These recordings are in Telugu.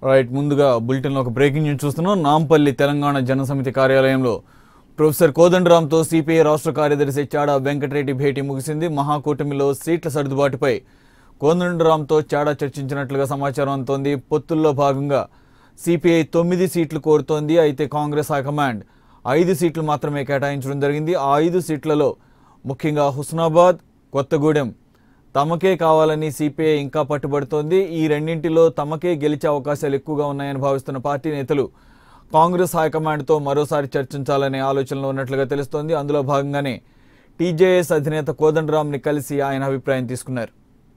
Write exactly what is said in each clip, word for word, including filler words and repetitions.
రైట్ ముందుగా బులెటిన్లో ఒక బ్రేకింగ్ న్యూస్ చూస్తున్నాం. నాంపల్లి తెలంగాణ జనసమితి కార్యాలయంలో ప్రొఫెసర్ కోదండరాంతో సిపిఐ రాష్ట్ర కార్యదర్శి చాడా వెంకటరెడ్డి భేటీ ముగిసింది. మహాకూటమిలో సీట్ల సర్దుబాటుపై కోదండరాంతో చాడా చర్చించినట్లుగా సమాచారం అందుతోంది. పొత్తుల్లో భాగంగా సిపిఐ తొమ్మిది సీట్లు కోరుతోంది. అయితే కాంగ్రెస్ హైకమాండ్ ఐదు సీట్లు మాత్రమే కేటాయించడం జరిగింది. ఆ ఐదు సీట్లలో ముఖ్యంగా హుస్నాబాద్, కొత్తగూడెం తమకే కావాలని సిపిఐ ఇంకా పట్టుబడుతోంది. ఈ రెండింటిలో తమకే గెలిచే అవకాశాలు ఎక్కువగా ఉన్నాయని భావిస్తున్న పార్టీ నేతలు కాంగ్రెస్ హైకమాండ్తో మరోసారి చర్చించాలనే ఆలోచనలో ఉన్నట్లుగా తెలుస్తోంది. అందులో భాగంగానే టీజేఎస్ అధినేత కోదండరాంని కలిసి ఆయన అభిప్రాయం తీసుకున్నారు.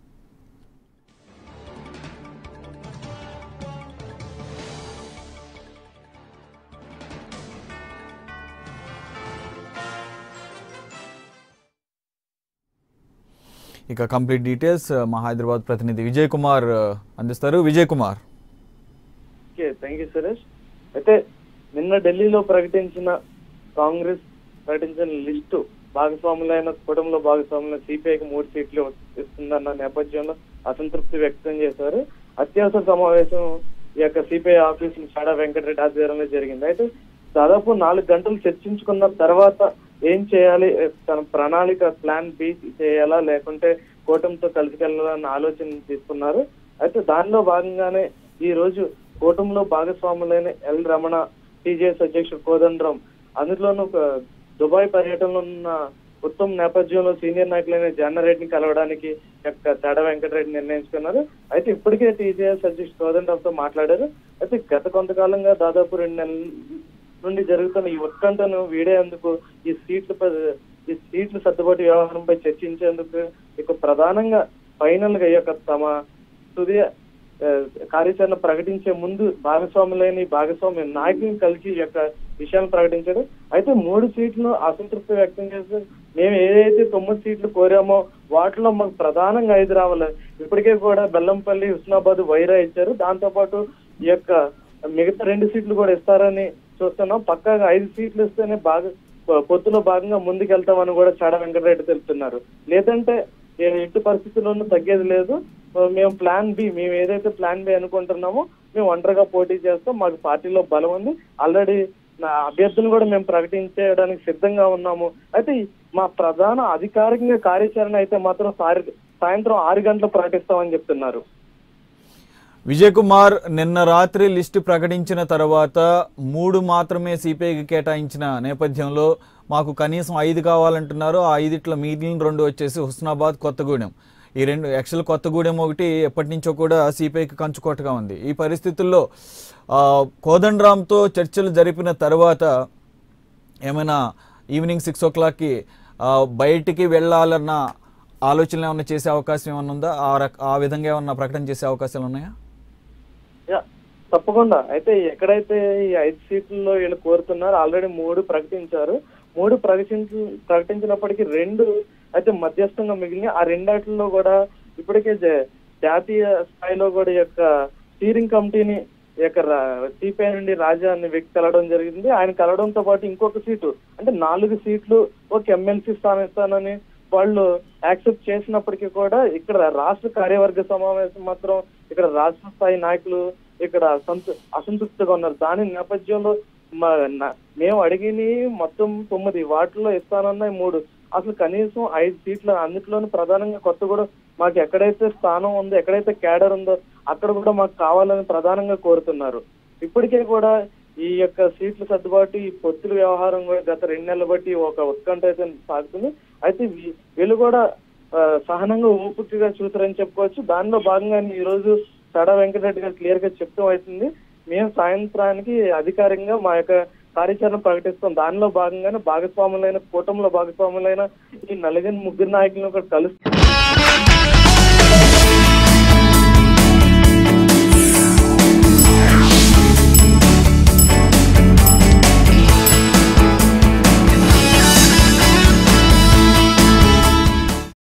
ఇక కంప్లీట్ డీటెయిల్స్ మా హైదరాబాద్ ప్రతినిధి విజయ్ కుమార్ అందిస్తారు. విజయ్ కుమార్. Thank you Suresh. అయితే నిన్న ఢిల్లీలో ప్రకటించిన కాంగ్రెస్ ప్రకటించిన లిస్టు భాగస్వాములైన కూటమిలో భాగస్వాములైన సిపిఐకి మూడు సీట్లు ఇస్తుందన్న నేపథ్యంలో అసంతృప్తి వ్యక్తం చేశారు. అత్యవసర సమావేశం ఈ యొక్క సిపిఐ ఆఫీస్ చాడా వెంకటరెడ్డి ఆధ్వర్యంలో జరిగింది. అయితే దాదాపు నాలుగు గంటలు చర్చించుకున్న తర్వాత ఏం చేయాలి, తన ప్రణాళిక ప్లాన్ బి చేయాలా లేకుంటే కూటమితో కలిసికెళ్లాలన్న ఆలోచన తీసుకున్నారు. అయితే దానిలో భాగంగానే ఈ రోజు కూటమిలో భాగస్వాములైన ఎల్ రమణ, టీజేఎస్ అధ్యక్షుడు కోదండరాం, అందులోనూ దుబాయ్ పర్యటనలో ఉన్న ఉత్తమ నేపథ్యంలో సీనియర్ నాయకులైన జానారెడ్డిని కలవడానికి చాడా వెంకటరెడ్డి నిర్ణయించుకున్నారు. అయితే ఇప్పటికే టీజేఎస్ అధ్యక్షుడు కోదండరాంతో మాట్లాడారు. అయితే గత కొంతకాలంగా దాదాపు రెండు నెలల నుండి జరుగుతున్న ఈ ఉత్కంఠను వీడేందుకు ఈ సీట్ల ఈ సీట్ల సర్దుబాటు వ్యవహారంపై చర్చించేందుకు ఇక ప్రధానంగా ఫైనల్ గా ఈ యొక్క తమ తుది కార్యాచరణ ప్రకటించే ముందు భాగస్వాములైన భాగస్వామ్య నాయకులను కలిసి ఈ యొక్క విషయాన్ని ప్రకటించారు. అయితే మూడు సీట్లను అసంతృప్తి వ్యక్తం చేస్తూ మేము ఏదైతే తొమ్మిది సీట్లు కోరామో వాటిలో మాకు ప్రధానంగా ఐదు రావాలి. ఇప్పటికే కూడా బెల్లంపల్లి, హుస్నాబాద్, వైరా ఇచ్చారు. దాంతో పాటు ఈ యొక్క మిగతా రెండు సీట్లు కూడా ఇస్తారని చూస్తున్నాం. పక్కాగా ఐదు సీట్లు ఇస్తేనే బాగా పొత్తులో భాగంగా ముందుకెళ్తామని కూడా చాడా వెంకటరెడ్డి తెలుపుతున్నారు. లేదంటే ఎట్టి పరిస్థితుల్లోనూ తగ్గేది లేదు, మేము ప్లాన్ బి మేము ఏదైతే ప్లాన్ బి అనుకుంటున్నామో మేము ఒంటరిగా పోటీ చేస్తాం, మాకు పార్టీలో బలం ఉంది, ఆల్రెడీ అభ్యర్థులు కూడా మేము ప్రకటించడానికి సిద్ధంగా ఉన్నాము. అయితే మా ప్రధాన అధికారికంగా కార్యాచరణ అయితే మాత్రం సాయంత్రం ఆరు గంటలు ప్రకటిస్తామని చెప్తున్నారు. విజయ్ కుమార్, నిన్న రాత్రి లిస్టు ప్రకటించిన తర్వాత మూడు మాత్రమే సిపిఐకి కేటాయించిన నేపథ్యంలో మాకు కనీసం ఐదు కావాలంటున్నారు. ఆ ఐదిట్లో మిగిలిన రెండు వచ్చేసి హుస్నాబాద్, కొత్తగూడెం. ఈ రెండు యాక్చువల్ కొత్తగూడెం ఒకటి ఎప్పటి నుంచో కూడా సిపిఐకి కంచుకోటగా ఉంది. ఈ పరిస్థితుల్లో కోదండరాంతో చర్చలు జరిపిన తర్వాత ఏమైనా ఈవినింగ్ సిక్స్ ఓ క్లాక్కి బయటికి వెళ్ళాలన్న ఆలోచనలు ఏమన్నా చేసే అవకాశం ఏమన్నా ఉందా? ఆ విధంగా ఏమన్నా ప్రకటన చేసే అవకాశాలు ఉన్నాయా? తప్పకుండా. అయితే ఎక్కడైతే ఈ ఐదు సీట్లలో వీళ్ళు కోరుతున్నారు, ఆల్రెడీ మూడు ప్రకటించారు. మూడు ప్రకటించి ప్రకటించినప్పటికీ రెండు అయితే మధ్యస్థంగా మిగిలిన ఆ రెండాటిలో కూడా ఇప్పటికే జాతీయ స్థాయిలో కూడా ఈ యొక్క స్టీరింగ్ కమిటీని ఈ యొక్క సిపిఐ నుండి రాజా అనే వ్యక్తి కలవడం జరిగింది. ఆయన కలవడంతో పాటు ఇంకొక సీటు అంటే నాలుగు సీట్లు ఒక ఎమ్మెల్సీ స్థానం ఇస్తానని వాళ్ళు యాక్సెప్ట్ చేసినప్పటికీ కూడా ఇక్కడ రాష్ట్ర కార్యవర్గ సమావేశం మాత్రం ఇక్కడ రాష్ట్ర స్థాయి నాయకులు ఇక్కడ అసంతృప్తిగా ఉన్నారు. దాని నేపథ్యంలో మేము అడిగిన మొత్తం తొమ్మిది వాటిల్లో ఇస్తానన్న మూడు అసలు కనీసం ఐదు సీట్ల అన్నిట్లోనూ ప్రధానంగా కొత్త కూడా మాకు ఎక్కడైతే స్థానం ఉందో ఎక్కడైతే క్యాడర్ ఉందో అక్కడ కూడా మాకు కావాలని ప్రధానంగా కోరుతున్నారు. ఇప్పటికే కూడా ఈ యొక్క సీట్ల సర్దుబాటు ఈ పొత్తుల వ్యవహారం కూడా గత రెండు నెలలు బట్టి ఒక ఉత్కంఠ అయితే సాగుతుంది. అయితే వీళ్ళు కూడా సహనంగా ఊపిరిగా చూసారని చెప్పుకోవచ్చు. దానిలో భాగంగా ఈ రోజు చాడా వెంకటరెడ్డి గారు క్లియర్ గా చెప్తూ అవుతుంది, మేము సాయంత్రానికి అధికారికంగా మా యొక్క కార్యాచరణ ప్రకటిస్తాం. దానిలో భాగంగానే భాగస్వాములైన కూటమిలో భాగస్వాములైన ఈ నలుగురు ముగ్గురు నాయకులను కూడా కలుస్తాం.